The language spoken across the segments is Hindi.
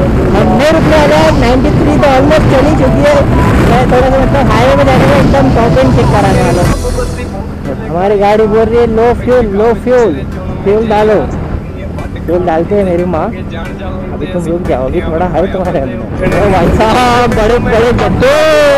हमने रुपये अगर 93 तो ऑलमोस्ट चली चुकी है। मैं थोड़ा सा मतलब हाईवे में जाने में एकदम टॉप एंड चेक कराने वाला हूँ। हमारी गाड़ी बोल रही है लो फ्यूल फ्यूल डालो। फ्यूल डालते हैं मेरी माँ। अभी तुम रुक जाओगी, थोड़ा है तुम्हारे अंदर। ओ भाई साहब, बड़े बड़े गड्ढे।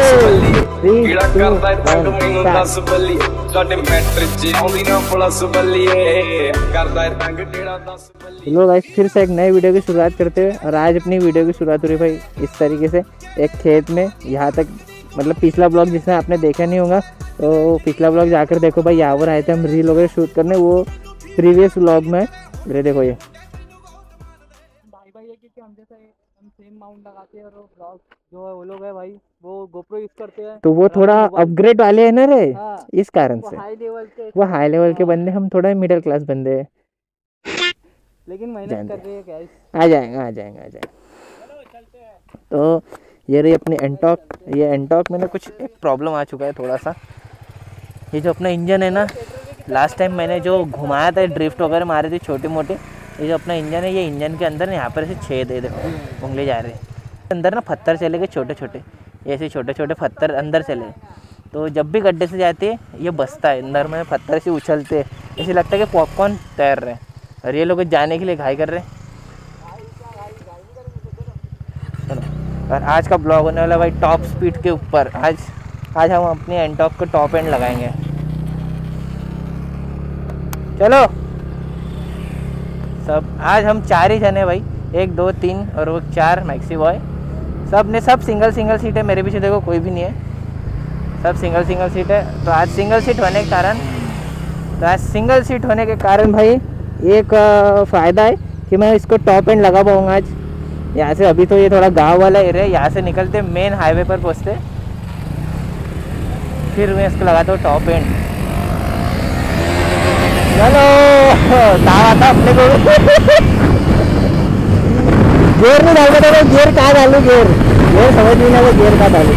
चलो गाइस, फिर से एक नए वीडियो की शुरुआत करते हैं। और आज अपनी वीडियो की शुरुआत हो रही भाई इस तरीके से, एक खेत में। यहाँ तक मतलब पिछला ब्लॉग जिसने आपने देखा नहीं होगा तो पिछला ब्लॉग जाकर देखो भाई। यहाँ पर आए थे हम रील वगैरह शूट करने, वो प्रीवियस ब्लॉग में। ये देखो ये भाई है कि हम जैसे हम सेम माउंट लगाते हैं और ब्लॉग जो है वो लोग है भाई वो गोप्रो यूज करते हैं, तो वो थोड़ा अपग्रेड वाले है ना रे। हाँ, इस कारण से वो हाई लेवल के बंदे, हम थोड़ा मिडिल क्लास बंदे हैं। लेकिन मेहनत कर रहे हैं गाइस। आ जाएंगे। तो ये रही अपनी एंटॉक। ये एंटॉक में ना कुछ एक प्रॉब्लम आ चुका है थोड़ा सा। ये जो अपना इंजन है ना, लास्ट टाइम मैंने जो घुमाया था, ड्रिफ्ट वगैरह मारे थे छोटे मोटे। ये जो अपना इंजन है, ये इंजन के अंदर यहाँ पर ऐसे छेद है, देखो उंगली जा रहे हैं अंदर ना। पत्थर चले गए छोटे छोटे, ऐसे छोटे छोटे पत्थर अंदर चले। तो जब भी गड्ढे से जाते हैं ये बसता है अंदर में, पत्थर से उछलते हैं, ऐसे लगता है कि पॉपकॉर्न तैर रहे हैं। और ये लोग जाने के लिए घाई कर रहे हैं। और आज का ब्लॉग होने वाला भाई टॉप स्पीड के ऊपर। आज हम अपनी एंटॉक को टॉप एंड लगाएंगे। चलो सब, आज हम 4 ही जने भाई, 1 2 3 और वो 4 मैक्सी बॉय। सब सिंगल सीट है। मेरे पीछे देखो कोई भी नहीं है, सब सिंगल सीट है। तो आज सिंगल सीट होने के कारण भाई एक फ़ायदा है कि मैं इसको टॉप एंड लगा पाऊँगा आज यहाँ से। अभी तो ये थोड़ा गांव वाला एरिया है, यहाँ से निकलते मेन हाईवे पर पहुँचते, फिर मैं इसको लगाता हूँ टॉप एंड। चलो दावा था अपने को। गियर नहीं डालता था, गियर कहाँ डालू, गियर समझ नहीं आता गियर कहाँ डालू।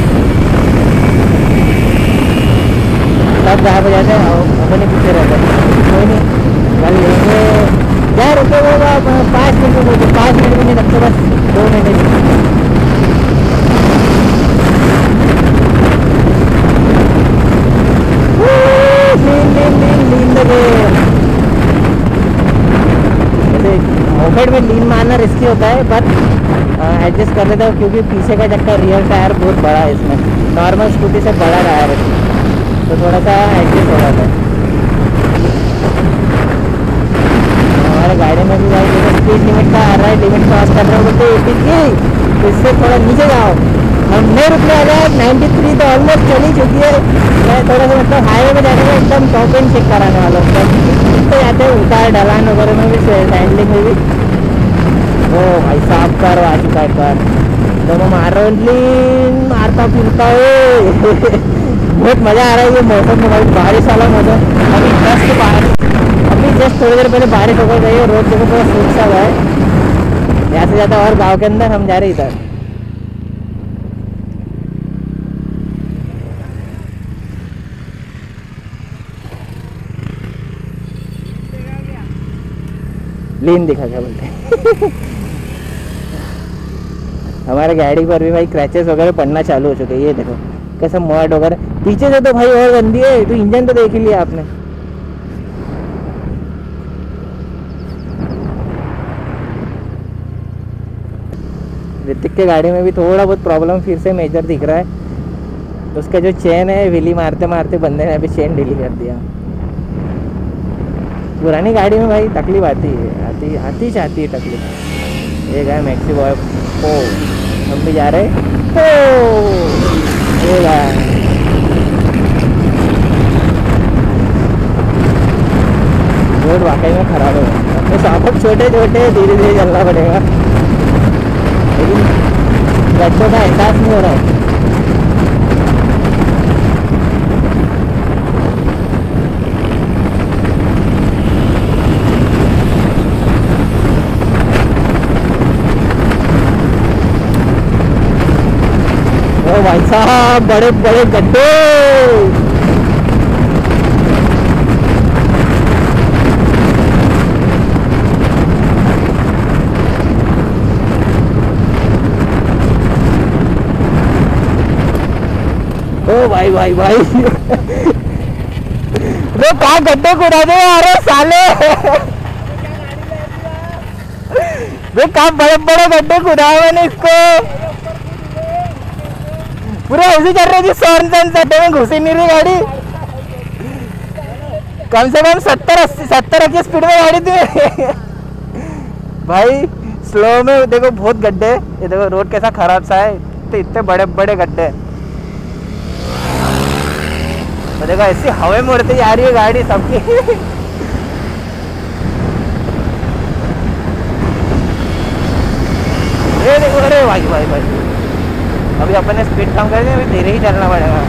सब जहाँ पर जाते हैं अपने पीछे रहते हैं, कोई नहीं कल लेंगे। क्या रुके वो 5 मिनट में, 5 मिनट में नहीं रखते, बस 2 मिनट। मोपेड में लीन मारना रिस्की होता है, बट एडजस्ट कर लेता हूँ क्योंकि पीछे का चक्का रियर टायर बहुत बड़ा है इसमें। नॉर्मल स्कूटी से बड़ा टायर है तो थोड़ा सा एडजस्ट हो जाता है। हमारे गाड़ी में भी भाई स्पीड लिमिट का आ रहा है, लिमिट क्रॉस कर रहे हो बोलते 80 की, तो इससे थोड़ा नीचे जाओ। हमने रुपये अगर 93 तो ऑलमोस्ट चली चुकी है। मैं थोड़ा सा मतलब हाईवे में जाने में एकदम टॉप एंड चेक कराने वाला हूँ। तो जाते हैं उतार ढलान वगैरह में भी, हैंडलिंग में भी। ओ भाई साहब कर आ चुका है कर, तो मैं मारता फिरता है। बहुत मज़ा आ रहा है ये मौसम में भाई, बारिश वाला मौसम। अभी जस्ट थोड़ी देर पहले बारिश होकर गई है, रोड जगह पूरा सूख सा हुआ है। यहाँ से ज़्यादा और गाँव के अंदर हम जा रहे इधर। लीन दिखा क्या बोलते। हमारे गाड़ी पर भी भाई क्रैचेस वगैरह पड़ना चालू हो चुके हैं। ये देखो कैसा मड वगैरह पीछे से तो भाई और गंदी है। तो इंजन तो देख ही लिया आपने। ऋतिक के गाड़ी में भी थोड़ा बहुत प्रॉब्लम फिर से मेजर दिख रहा है। तो उसका जो चेन है व्हीली मारते मारते बंदे ने अभी चेन ढीली कर दिया। पुरानी गाड़ी में भाई तकलीफ आती है तकलीफ। ये गया मैक्सी बॉय ओ, हम भी जा रहे ओ, ये गया। रोड वाकई में खराब है। अपने सापक छोटे छोटे धीरे धीरे चलना पड़ेगा, लेकिन बच्चों का एहसास नहीं हो रहा है। भाई साहब बड़े बड़े गड्ढे। भाई भाई भाई वो कहाँ गड्ढे खुदा दे यार साले वो कहाँ बड़े बड़े गड्ढे खुदा मैंने इसको पूरा ऐसे कर रही थी। सौन सट्टे में घुसी नहीं रही गाड़ी। कम से कम 70-80 स्पीड में गाड़ी थी भाई। स्लो में देखो बहुत गड्ढे, ये देखो रोड कैसा खराब सा है, तो इतने बड़े बड़े गड्ढे। तो देखो ऐसी हवा में उड़ती जा रही है गाड़ी सबकी ये देखो, अरे भाई भाई भाई अभी अपन ने स्पीड कम कर दी, अभी धीरे ही चलना पड़ेगा।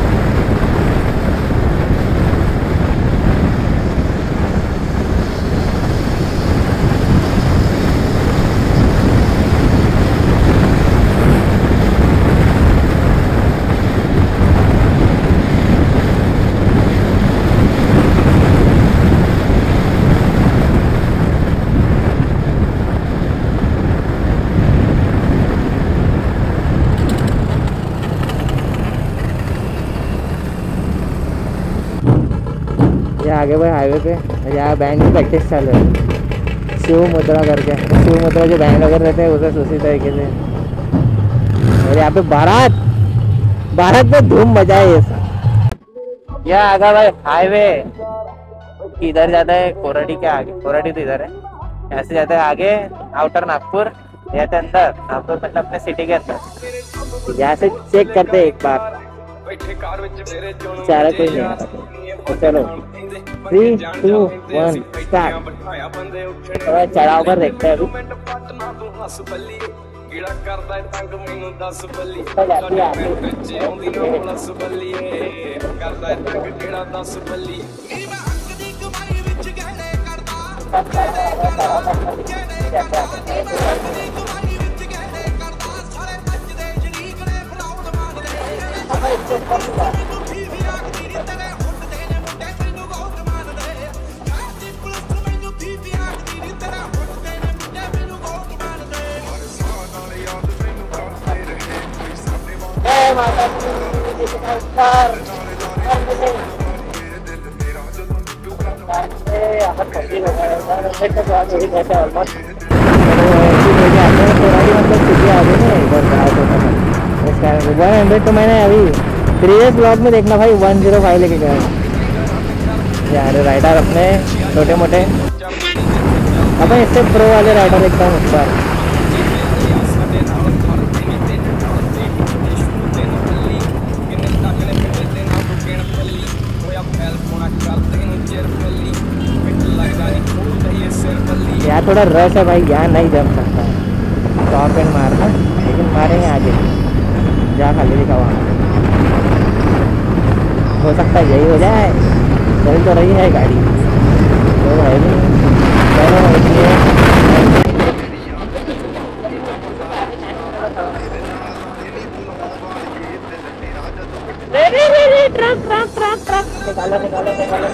आगे भाई हाईवे पे यहाँ बैंड की प्रैक्टिस चालू है। शिव मुद्रा करके, शिव मुद्रा जो बैंड वगैरह रहते हैं उसे उसी तरीके से। और यहाँ पे बारात में धूम मचाए ये सब। यहाँ आगे भाई हाईवे इधर जाता है कोराडी के आगे, कोराडी तो इधर है, ऐसे जाता है आगे आउटर नागपुर, जाते अंदर नागपुर मतलब अपने सिटी के अंदर। यहाँ से चेक करते एक बार, चारा कोई नहीं आता तो चलो 3, 2, 1 स्टार्ट। थोड़ा चढ़ाव पर देखते हैं अभी। तो मैंने अभी प्रीवियस ब्लॉग में देखना भाई 105 लेके गया यार। राइडर अपने छोटे मोटे, अब इससे प्रो वाले राइडर देखता हूँ इस बार। यहाँ थोड़ा रश है भाई, यहाँ नहीं जम सकता, टॉप एंड मारना, लेकिन मारेंगे आगे जहाँ खाली दिखा वहाँ। हो सकता है यही हो जाए, चल तो रही है गाड़ी तो है नहीं, चलो ट्रक निकालो।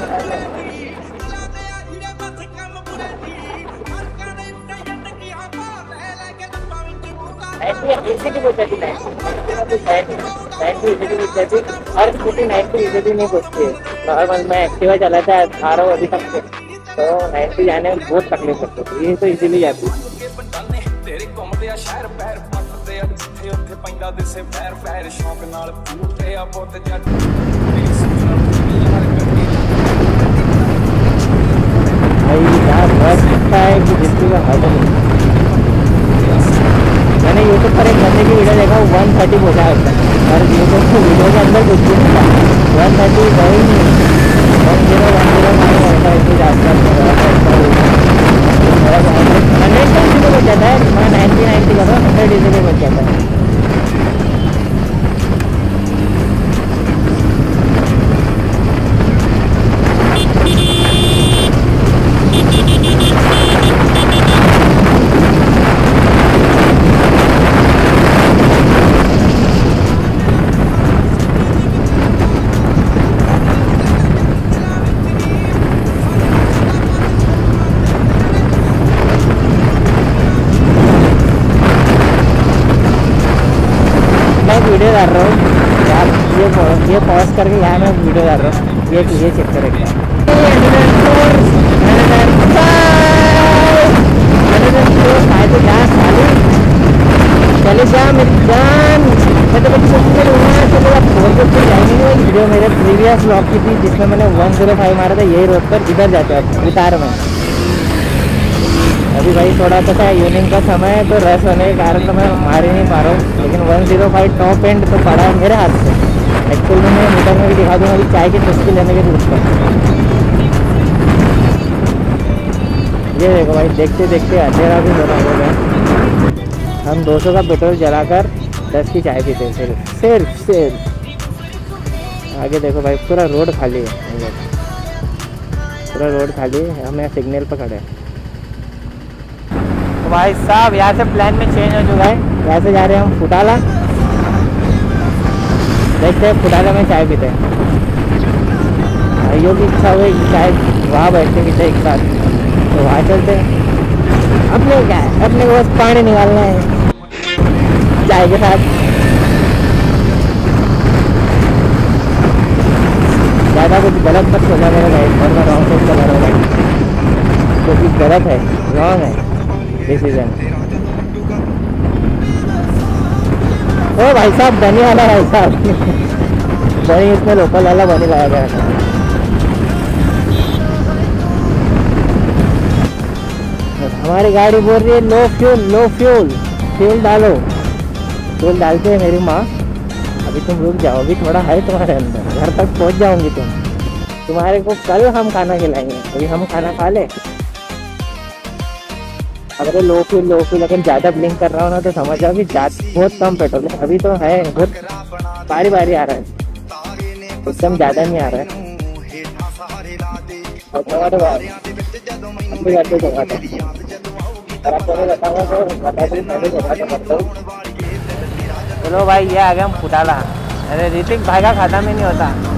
और स्कूटी 90 इजीली नहीं पहुँचती है। नॉर्मल मैं एक्टिवा चलाता आ रहा हूँ अभी तक से, तो 90 जाने में बहुत तकलीफ होती है, ये तो इजीली जाती है। कि जिसकी का हद नहीं। मैंने यूट्यूब पर एक बंदे की वीडियो देखा, 130 पहुँचा है और यूट्यूब की वीडियो के अंदर कुछ भी नहीं था, 130 गई नहीं, 1010 ऐसे आसपास 100 इजीली बच जाता है। मैं 90 करो 100 इजीली बच जाता है। वीडियो कर रहा हूँ यार, ये पॉज करके यहाँ मैं वीडियो डाल रहा हूँ, ये चेक करेगा। चले जा मेरी जान, मैं तो बच्चे जाएंगे। वीडियो मेरे प्रीवियस ब्लॉग की थी जिसमें मैंने 105 मारा था, यही रोड पर इधर जाते हैं उतार में। अभी भाई थोड़ा सा इवनिंग का समय है तो रश होने के कारण तो मैं मार ही नहीं पा रहा हूँ, लेकिन 105 टॉप एंड तो पड़ा है मेरे हाथ से। एक्चुअल में मैं मीटर में भी दिखा दूँगा अभी चाय की चुस्की लेने के रूप पर। ये देखो भाई, देखते देखते अंधेरा भी होना हो गया। हम 200 का पेट्रोल जलाकर 10 की चाय पीते हैं सिर्फ। आगे देखो भाई, पूरा रोड खाली है, पूरा रोड खाली है। हम यहाँ सिग्नल पर खड़े हैं। तो भाई साहब यहाँ से प्लान में चेंज हो चुका है, यहाँ से जा रहे हैं हम फुटाला। देखते हैं फुटाला में चाय पीते हैं। भाइयों की इच्छा हुई कि चाय वहाँ बैठ के पीते एक साथ, तो वहाँ चलते हैं। अपने क्या है, अपने को बस पानी निकालना है चाय के साथ। ज़्यादा कुछ गलत मत सोचा मेरा भाई, और मैं रॉन्ग सोच चला रहा हूँ क्योंकि गलत है, रॉन्ग है डिसीजन। ओ भाई साहब, बनी वाला भाई साहब बनी, इसमें लोकल वाला बनी लगाया गया था। हमारी गाड़ी बोल रही है लो फ्यूल, फ्यूल डालो। फ्यूल डालते हैं मेरी माँ। अभी तुम रुक जाओ, अभी थोड़ा है तुम्हारे अंदर, घर तक पहुँच जाऊंगी तुम्हारे को कल हम खाना खिलाएंगे। अभी हम खाना खा ले। अगर लो फ्यूल अगर ज़्यादा ब्लिंक कर रहा हो ना तो समझ जाओ कि बहुत कम पेट्रोल है। अभी तो है, बहुत बारी आ रहा है, एकदम ज़्यादा नहीं आ रहा है। चलो भाई, ये आ गया हम फुटाला। अरे ऋतिक भाई का खाता में नहीं होता।